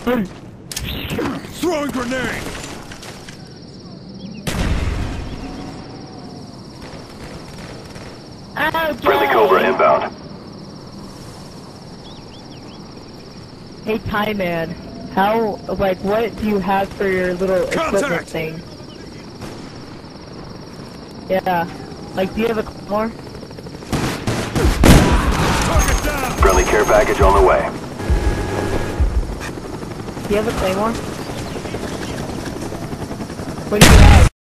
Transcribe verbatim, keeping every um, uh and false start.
Throwing grenade! Okay. Friendly Cobra inbound. Hey, Tie Man, how, like, what do you have for your little equipment Contact! thing? Yeah, like, do you have a claymore? Target down! Friendly care package on the way. Do you have a claymore? What do you have?